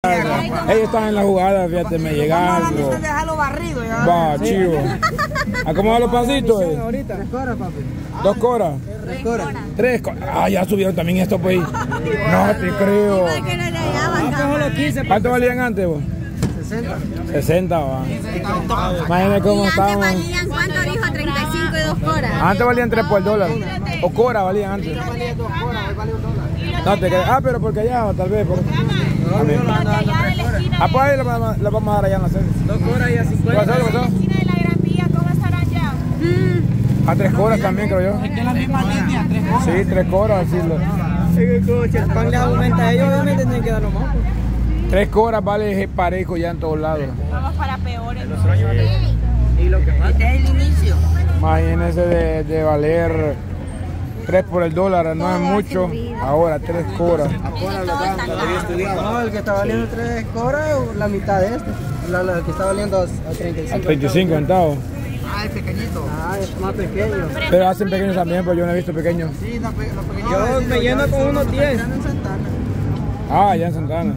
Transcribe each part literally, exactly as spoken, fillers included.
Ellos están en la jugada, fíjate, me llegaron. Déjalo barrido. Va, chivo. ¿A cómo van los pancitos? Eh? Tres coras, papi. ¿Dos coras? Tres coras. Tres coras. Ah, ya subieron también esto, pues. No te creo. ¿Cuánto valían antes, vos? sesenta. sesenta, va. Imagínate cómo estaban. ¿Antes valían cuánto dijo? treinta y cinco y dos coras. Antes valían tres por el dólar. O coras valían antes. Valía dos coras, hoy vale un dólar. No te crees. Ah, pero porque allá, tal vez. Por... Ah, pues ahí la, la, la vamos a dar allá en la serie. Dos coras y a cincuenta. ¿Qué pasó? ¿Qué pasó? A tres coras también, creo yo. Es que la misma línea, tres coras. Sí, tres coras, así lo. Si el pan les aumenta a ellos, obviamente tienen que dar lo más. Tres coras vale parejo ya en todos lados. Vamos para peores. Y lo que falta. Este es el inicio. Imagínense de, de valer tres por el dólar, no es mucho. Ahora tres coras. No, el que está valiendo tres coras, la mitad de este. La, la que está valiendo a treinta y cinco. A treinta y cinco centavos. Ah, el pequeñito. Ah, es más pequeño. Pero hacen pequeños también, pues yo no he visto pequeños. Sí, los pequeños. Yo me lleno con unos diez. Ah, ya en Santana.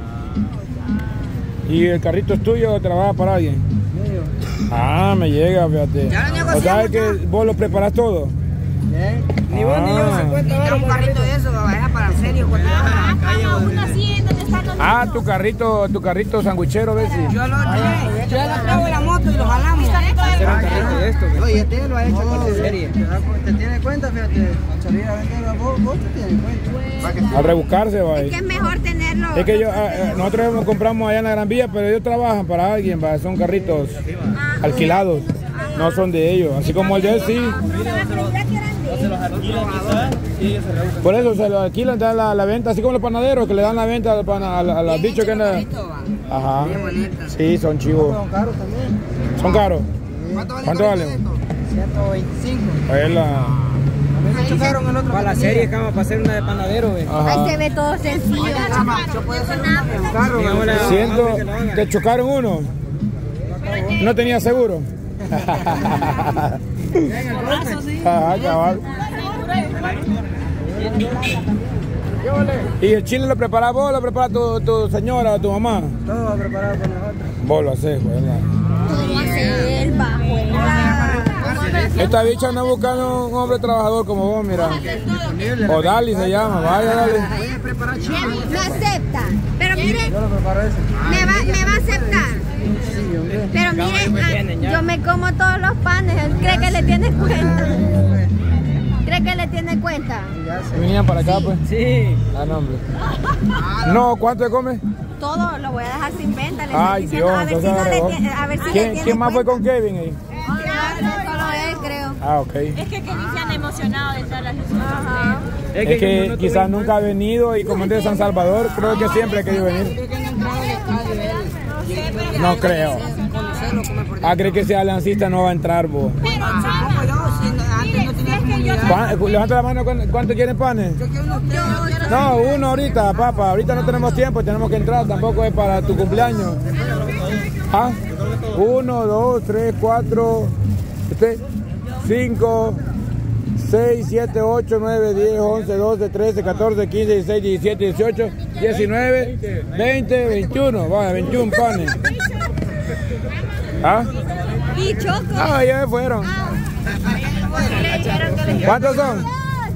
¿Y el carrito es tuyo o trabaja para alguien? Medio. Ah, me llega, fíjate. Ya lo O negociamos sea que ya. vos lo preparás todo. Bien. Ni vos ni yo Ah. se cuenta Necesita un carrito de eso, era para el serio. Cuando Cada uno así en donde están los Ah, tu carrito, tu carrito sanguichero, ¿ves? Sí. yo lo traje, yo lo traigo en la moto y lo jalamos. Hacer un carrito de esto. Oye, este lo ha hecho con de serie. Te tiene cuenta, fíjate, al salir a vender vos, vos te tienes cuenta. A rebuscarse, va. Es que es mejor tenerlo. Es que yo, ah, eh, nosotros nos compramos allá en la Gran Vía, pero ellos trabajan para alguien, va. Son carritos alquilados, no son de ellos. Así como el de él, sí. Por eso se lo alquilan, dan la, la venta, así como los panaderos que le dan la venta al pana- a, la- a los bichos que andan. Ajá. Sí, son chivos. Son caros también. ¿Son caros? ¿Cuánto valen? ciento veinticinco. Pues la... A mí me chocaron el otro. Para la serie, cama, para hacer una de panadero, güey. Ajá. Ahí se ve todo sencillo. Digámosle, Siento, ¿te chocaron uno? ¿No tenía seguro? Ajá, cabal. ¿Y el chile lo preparas vos o lo prepara tu, tu señora o tu mamá? todo preparado por nosotros. Vos lo haces, ¿verdad? Todo hace el bajo. Esta bicha anda buscando un hombre trabajador como vos, mira. O Dali se llama, vaya Dali. Me acepta. Pero mire, Yo lo preparo ese. me va, me va a aceptar. Sí, hombre. Pero mire, ah, yo me como todos los panes. Él cree que le tiene cuenta. ¿Cree que le tiene cuenta? ¿Venían para acá, pues? Sí. Ah, no, hombre. No, ¿cuánto te comes? Todo lo voy a dejar sin venta. Le Ay, estoy Dios, diciendo, a ver si entonces no le agregó. tiene, a ver si le ¿Quién, tiene ¿quién más fue cuenta. con Kevin ahí? Solo él, creo. Ah, ok. Es que Kevin se han emocionado de todas las luces. Ajá. Es que quizás nunca ha venido y como es de San Salvador, creo que siempre ha querido venir. No creo. Ah, ¿cree que sea lancista no va a entrar, vos? Pero, chava, Antes no tenía comunidad. Pa- Levanta la mano, ¿cuánto cuánto quieren panes? Yo quiero unos tres. No, uno ahorita, papá. Ahorita no tenemos tiempo, tenemos que entrar. Tampoco es para tu cumpleaños. ¿Ah? Uno, dos, tres, cuatro, este, cinco, seis, siete, ocho, nueve, diez, once, doce, trece, catorce, quince, dieciséis, diecisiete, dieciocho, diecinueve, veinte, veintiuno. Vaya, veintiún panes. ¿Ah? Y Choco. Ah, ya me fueron. ¿Cuántos son?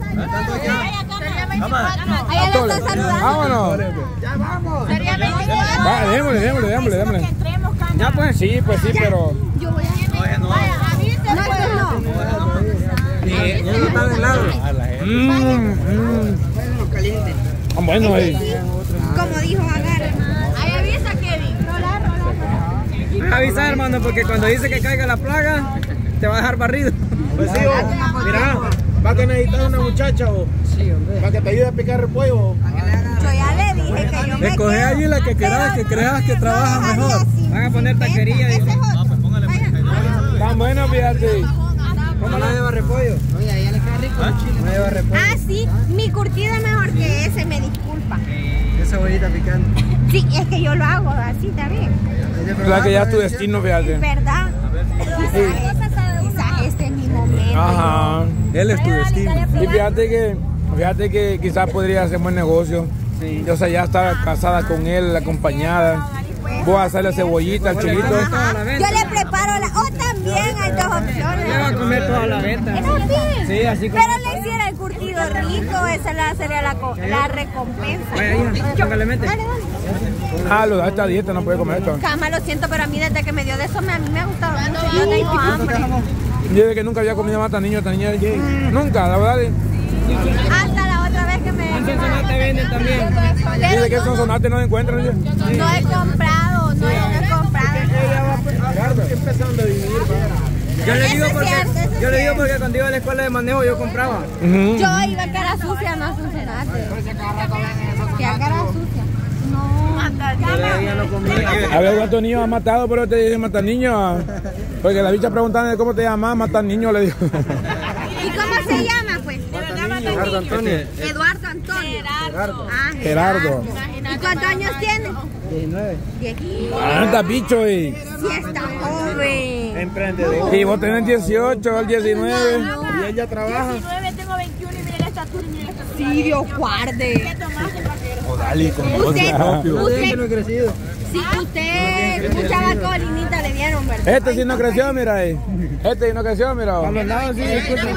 Ahí le está saludando. Vámonos. Ya vamos. Va, démosle, démosle, démosle, démosle. Ya pues sí, pues sí, pero... Yo voy a... No, esto no. Ya no está de lado. Mmm, mmm. Bueno, caliente. Ah, bueno, ahí. Como dijo Agar. Ahí avisa, Kevin. Me avisa, hermano, porque cuando dice que caiga la plaga, te va a dejar barrido. Pues sí, vos. Mira, va que necesitas una muchacha o Sí, hombre. para que te ayude a picar el pollo. Yo ya le dije que yo me Escoge quedo. allí la que quieras, que creas que trabaja No, mejor. así. Van a poner taquería, Ese dice. es otro. Tan bueno, fíjate. ¿Cómo la lleva repollo? Oye, a ella le queda rico el chile. No lleva repollo. Ah, sí, mi curtido es mejor que ese, me disculpa. Esa cebollita picante. Sí, es que yo lo hago así también. La que ya es tu destino, fíjate. ¿Verdad? Quizás, quizás este es mi momento. Ajá. Él es tu destino. Y fíjate que, fíjate que quizás podría hacer buen negocio. Sí. O sea, ya está casada con él, acompañada. Voy a hacerle cebollita al chilito. Ajá. Yo le preparo la... O también hay dos opciones. Le va a comer toda la venta. Sí, así como... Pero le hiciera el curtido rico, esa la, sería la, la recompensa. Vaya, hija, póngale mente. Dale, dale. Ah, lo da esta dieta, no puede comer esto. Cama, lo siento, pero a mí desde que me dio de eso me, a mí me ha gustado mucho. Yo tengo hambre. Yo desde que nunca había comido mata niño, esta niña. Nunca, la verdad. Hasta la otra vez que me... En Sonsonate venden también. Dice que en Sonsonate no encuentran. ¿Sí? No he comprado, no he, no he comprado. Empezando a vivir. Yo le digo Eso es porque, cierto, eso es yo le digo cierto. porque cuando iba a la escuela de manejo yo compraba. Uh-huh. Yo iba a cara sucia, no a Sonsonate. Que a cara sucia. No, Pero ella no comía. A ver cuántos niños ha matado, pero te dije matar niños. Porque la bicha preguntaba cómo te llamas, matar niños, le dijo. ¿y cómo se llama, pues? Gerardo Antonio. Eduardo Antonio. Gerardo. Ah, Gerardo. ¿Y cuántos años tiene? diecinueve. Diez. Ah, está bicho, y. Sí, está joven. Emprendedor. Y vos tenés dieciocho, el diecinueve. Y ella trabaja. diecinueve, tengo veintiuno y mire la estatura y mire la estatura. Sí, Dios guarde. O dale, con Usted, Yo no he usted, crecido. sí, usted, mucha colinita le dieron, ¿verdad? Este sí no creció, mira ahí. Este sí no creció, mira. A los lados sí, disculpe.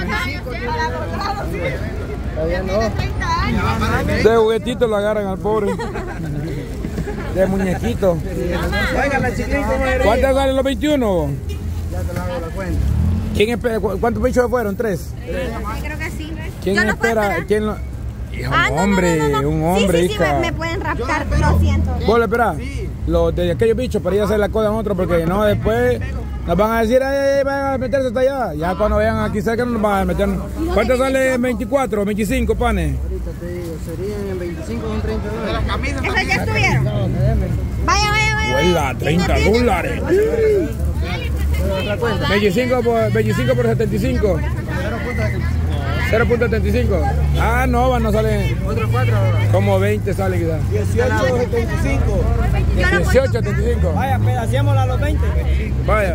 Todavía no. De juguetito lo agarran al pobre. De muñequito. Oiga, la chiquita, ¿cómo eres? ¿Cuántos salen los veintiuno? Ya te lo hago la cuenta. ¿Quién espera? ¿Cu- ¿Cuántos bichos fueron? ¿Tres? Sí, creo que sí. ¿Quién Yo no puedo espera? esperar. ¿Quién lo... Hijo, Ah, un no, hombre, no, no, no. un hombre, sí, sí, sí, hija. me, me pueden raptar, lo siento. ¿Vos le esperás? Los de aquellos bichos para ir a hacer la cola en otro, porque no, después nos van a decir, ay, van a meterse hasta allá. Ya cuando vean aquí cerca no nos van a meter. ¿Cuánto sale veinticuatro, veinticinco panes? Ahorita te digo, serían en veinticinco o en treinta dólares. ¿Esos ya estuvieron? Vaya, vaya, vaya. Huela, treinta dólares. Otra cuenta. veinticinco por, veinticinco por setenta y cinco. cero punto setenta y cinco. Ah, no, no sale. Otros cuatro. Como veinte sale quizás. dieciocho setenta y cinco. dieciocho setenta y cinco. Vaya, pedacémosla a los veinte. Vaya.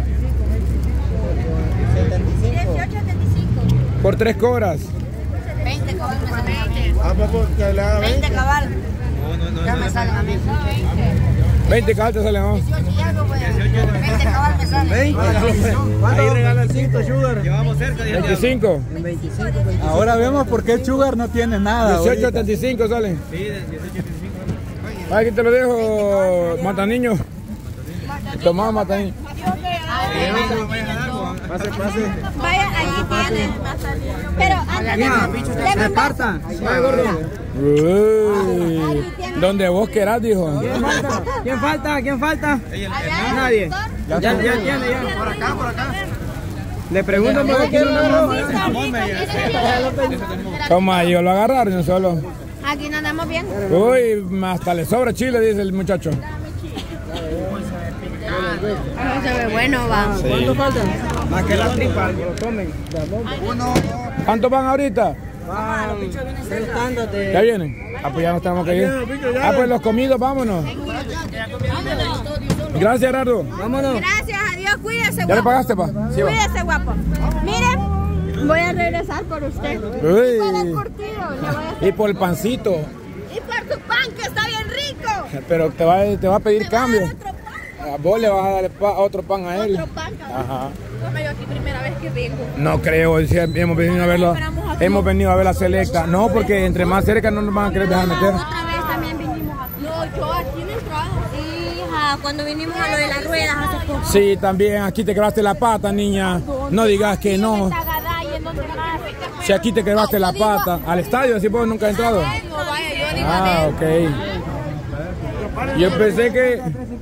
dieciocho setenta y cinco. Por tres cobras. veinte cabal me sale. Ah, pues que le haga veinte cabal. Ya me sale a mí. veinte cabal te salen, ¿no? dieciocho y algo, pues. veinte cabal me sale. veinte. Ahí regala el cinco, Sugar. Llevamos cerca. veinticinco. En veinticinco, veinticinco. Ahora vemos por qué el Sugar no tiene nada. dieciocho setenta y cinco salen. Sí, dieciocho setenta y cinco. Aquí te lo dejo, mata niño. Tomá, mata niño. Pase, pase. Vaya, allí tiene. Pero antes de Reparta. Vaya, gordo. Uy, donde vos querás, dijo. ¿Quién falta? ¿Quién falta? ¿Quién falta? Nadie. Ya, ya tiene, ya. Por acá, por acá. Le pregunto por qué no lo ¿Cómo ahí? ¿Lo agarraron solo? aquí no andamos bien. Uy, hasta le sobra chile, dice el muchacho. No se ve bueno, va. ¿Cuánto faltan? Más que la tripa, lo tomen. ¿Cuántos van ahorita? Van sentándote. ¿Ya vienen? Ah, pues ya nos tenemos que ir. Ah, pues los comidos, vámonos. Gracias, Gerardo. Vámonos. Gracias a Dios, cuídese, ¿Ya le guapo. pagaste, pa? Sí, va. Cuídese, guapo. Miren, voy a regresar por usted. Uy. Y por el curtido. le voy a- Y por el pancito. Y por tu pan, que está bien rico. Pero te va, te va a pedir Me va a cambio. dar otro pan. A vos le vas a dar pa- otro pan a él. Otro pan, cabrón. Ajá. Toma, yo aquí primera vez que vengo. No creo, si hemos venido a verlo. Hemos venido a ver la selecta. No, porque entre más cerca no nos van a querer dejar meter. Otra vez también vinimos aquí. No, yo aquí no he entrado. Sí, hija, cuando vinimos a lo de las ruedas hace poco. Sí, también aquí te quebraste la pata, niña. No digas que no. Tagaday, ¿en dónde más? Si aquí te quebraste la pata. Al estadio, si vos nunca has entrado. No, vaya, yo digo Ah, ok. Yo pensé que...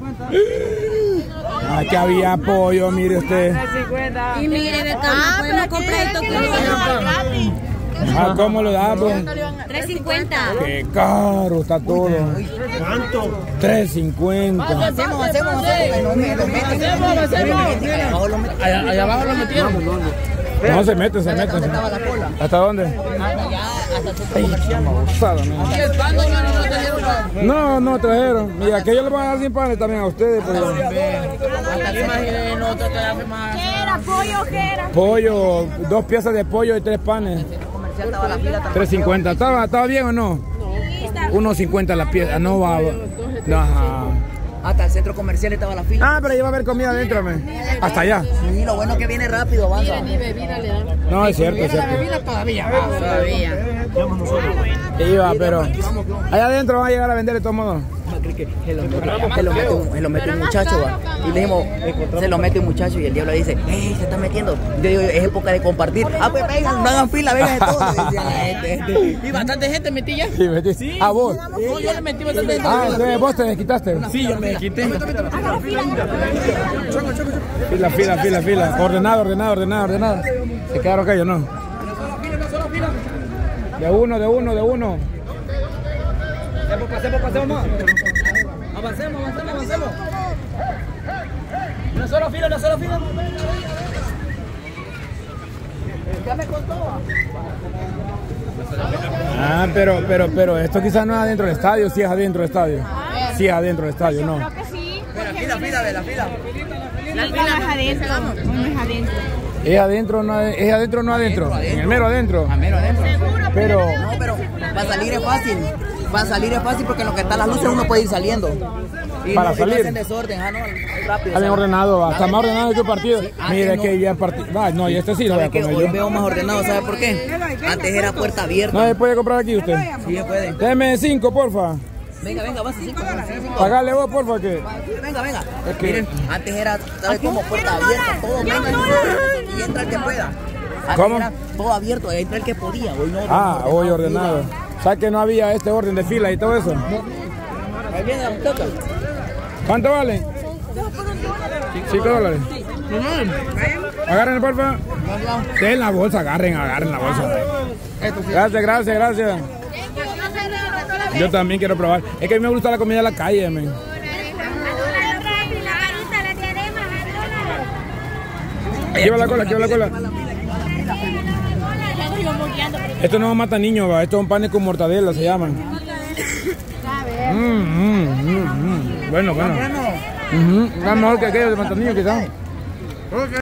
Ah, que había pollo, mire usted. Y mire, Betana, podemos comprar esto con Ah, ¿cómo lo da, pues? tres cincuenta. Qué caro está todo. ¿Cuánto? tres cincuenta. Hacemos, hacemos, hacemos. Allá, allá abajo lo metieron. No, se mete, se mete. ¿Hasta dónde? Ay, abusada, man. No, no trajeron. Y aquellos le van a dar sin panes también a ustedes. Pero... ¿Qué era? ¿Pollo o qué era? Pollo, dos piezas de pollo y tres panes. tres cincuenta. ¿Estaba, ¿Estaba bien o no? Sí, está, uno cincuenta la pieza. No va. No, ajá. Hasta el centro comercial estaba la fila. Ah, pero iba a haber comida adentro, man. Hasta allá. Sí, lo bueno es que viene rápido, avanza. No, es cierto, es cierto. Todavía. Todavía. Iba, pero allá adentro van a llegar a vender de todos modos. Se lo, se lo mete un, se lo mete un muchacho, va. Y le dijimos, se lo mete un muchacho y el diablo dice, ¡ey, se está metiendo! Yo digo, es época de compartir. Ah, pues vengan, no hagan fila, vengan de todos. Y bastante gente metí ya. Sí, metí. Sí. ¿A vos? No, yo le metí bastante gente. Ah, entonces vos te desquitaste. Sí, yo me desquité. Fila, fila, fila, fila. Ordenado, ordenado, ordenado, ordenado. Se quedaron aquellos, ¿no? De uno, de uno, de uno. Pasemos, pasemos más. Avancemos, avancemos, avancemos. Una sola fila, una sola fila. Ya me contó. Ah, pero, pero, pero esto quizás no es adentro del estadio, sí es adentro del estadio. Sí es adentro del estadio, no. Creo que sí. Fila, fila, de la fila. La fila es adentro. No es adentro. Es adentro, no es, es adentro, no adentro. En el mero adentro. A mero adentro. Pero, No, pero para salir es fácil. Para salir es fácil porque en lo que están las luces uno puede ir saliendo. Y Para no, salir. Y no hacen desorden, ah, no, rápido. bien ordenado, hasta más ordenado que tu partido. antes Mire no. que ya partido. Ah, no, y este sí lo voy a ¿Sabe que comer hoy yo. veo más ordenado? ¿Sabe por qué? Antes era puerta abierta. ¿No se puede comprar aquí usted? Sí, se puede. Deme cinco, porfa. Venga, venga, vas cinco, cinco. Pagale vos, porfa, que. Venga, venga. Es que- Miren, antes era, ¿sabes cómo? Puerta abierta, todo venga y entra el que pueda. Antes ¿Cómo? era todo abierto, entra el que podía. Hoy no. Ah, hoy ordenado. ¿Sabes que no había este orden de fila y todo eso? Ahí viene la muchacha. ¿Cuánto vale? Cinco dólares. Agarren, porfa. Den la bolsa, agarren, agarren la bolsa. Gracias, gracias, gracias. Yo también quiero probar. Es que a mí me gusta la comida de la calle, men. Aquí va la cola, aquí va la cola. Esto no mata niños, va. Estos son panes con mortadela, se llaman. Mm, mm, mm, mm. Bueno, bueno. Uh -huh. Es mejor que aquellos de mata niños, quizás.